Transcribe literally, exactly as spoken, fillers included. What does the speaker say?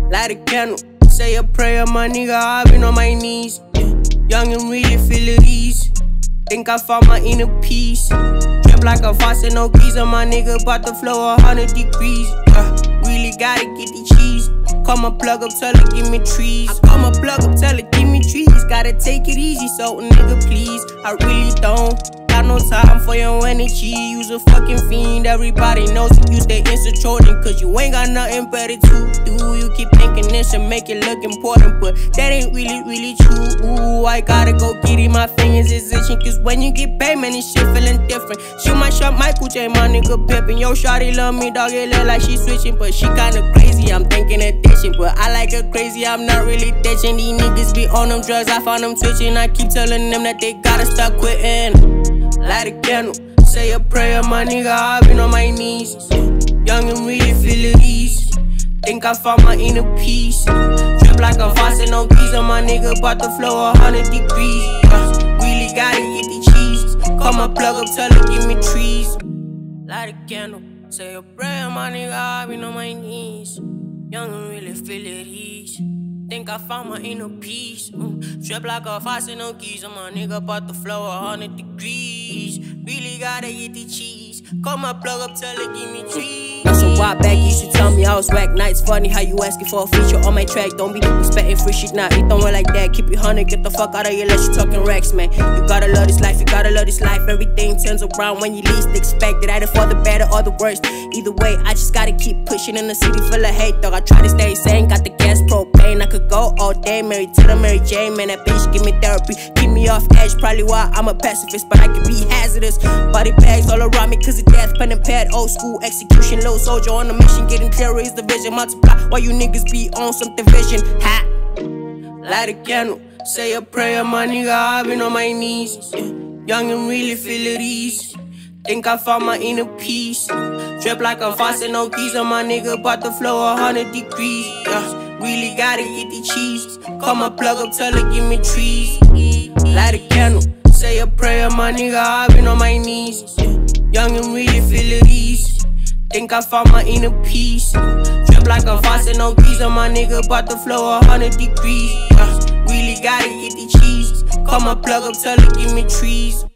Light a candle, say a prayer, my nigga, I've been on my knees. Yeah. Young and really feel at ease. Think I found my inner peace. Trip like a faucet, no keys on my nigga, bout to flow a hundred degrees. Uh, really gotta get the cheese. Call my plug up, tell her give me trees. I call my plug up, tell her give me trees. Gotta take it easy, so nigga please. I really don't got no time for your energy. You's a fucking fiend, everybody knows that you stay insecure. Cause you ain't got nothing better to do. You keep thinking this and make it look important, but that ain't really, really true. Ooh, I gotta go get it, my fingers is itching. Cause when you get paid, man, this shit feeling different. Shoot my shot, Michael J, my nigga pimpin'. Yo, shawty love me, dog, it look like she switching. But she kinda crazy, I'm thinking addiction. But I like her crazy, I'm not really ditching. These niggas be on them drugs, I found them twitching. I keep telling them that they gotta stop quitting. Light a candle, say a prayer, my nigga, I've been on my knees. Young and really feel at ease. Think I found my inner peace. Trip like a faucet, no keys on my nigga, bout to flow a hundred degrees. Uh, really gotta get the cheese. Call my plug up, tell her give me trees. Light a candle, say a prayer, my nigga, I've been on my knees. Young and really feel at ease. Think I found my inner peace. Mm. Trip like a faucet, no keys on my nigga, bout to flow a hundred degrees. Really gotta get the cheese. Call my plug up, tell her give me trees. Not so while back, you should tell me I was whack. Nights funny how you asking for a feature on my track. Don't be expecting free shit now. It don't work like that. Keep it hundred, get the fuck out of here, let you talking racks, man. You gotta love this life, you gotta love this life. Everything turns around when you least expect it. Either for the better or the worst. Either way, I just gotta keep pushing in the city full of hate, dog. I try to stay sane, got the gas propane. I could go all day, married to the Mary Jane, man. That bitch give me therapy, keep me off edge. Probably why I'm a pacifist, but I can be hazardous. Body bags all around me, cause of death, pen and pad, old school execution, little soldier on a mission, getting clearer is the vision. Multiply while you niggas be on some division. Ha! Light a candle, say a prayer, my nigga, I've been on my knees. Yeah. Young and really feel at ease. Think I found my inner peace. Trip like a faucet, no keys on my nigga, bout to flow a hundred degrees. Yeah. Really gotta get the cheese. Call my plug up, tell her give me trees. Light a candle, say a prayer, my nigga, I've been on my knees. Yeah. Young and really feel at ease. Think I found my inner peace. Trip like a faucet, no keys on my nigga, bout to flow a hundred degrees. Uh, really gotta get the cheese. Call my plug up, tell her give me trees.